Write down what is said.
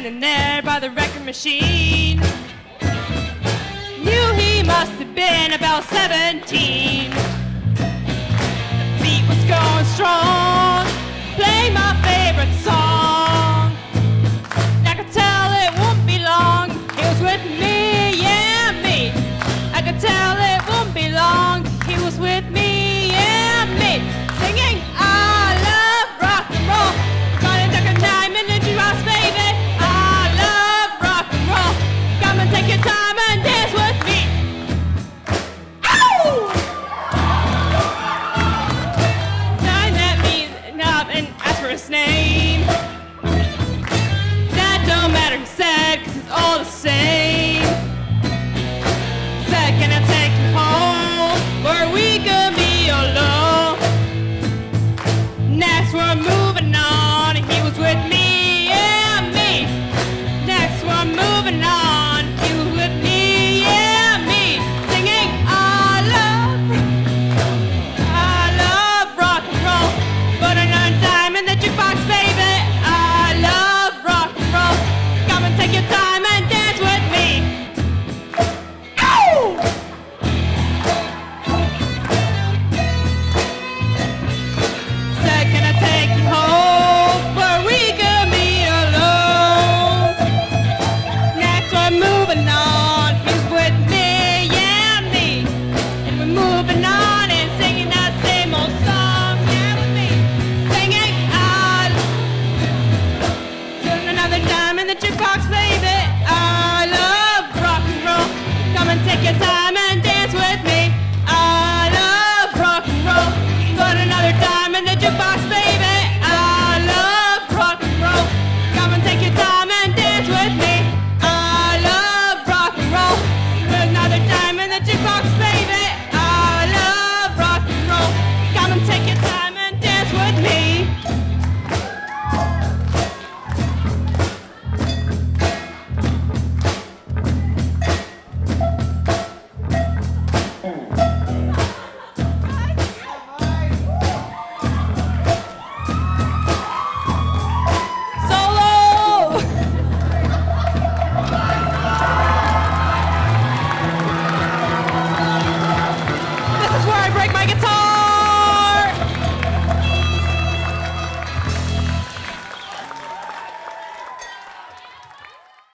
standing there by the record machine. Knew he must have been about 17. The beat was going strong, play my favorite song. I could tell it won't be long, he was with me, yeah, me. I could tell it won't be long, he was with me, yeah, me. Singing, I love rock and roll. Gonna take a diamond and jukebox, baby. I love rock and roll. Come and take your time and dance with me. Ow! Sign that means up and ask for his name. That don't matter, he said, 'cause it's all the same. Said, can I take you home where we could be alone? Next we're moving on, he was with me, yeah, me. Next we're moving on, he was with me, yeah, me. Singing, I love rock and roll. Put another dime in the jukebox, baby. I love rock and roll. Come and take your time and dance with me. Ow! Said, can I take you home where we could be alone? Next we're moving on, he's with me, yeah, me. And we're moving on and singing that same old song, yeah, with me. Singing, put another dime in the jukebox, baby. I love rock and roll. Come and take your time and dance with me. I love rock and roll. Put another dime in the jukebox, baby. I love rock and roll. Come and take your time and dance with me. I love rock and roll. Put another dime in the jukebox, baby. I love rock and roll. Come and take your time and dance with me.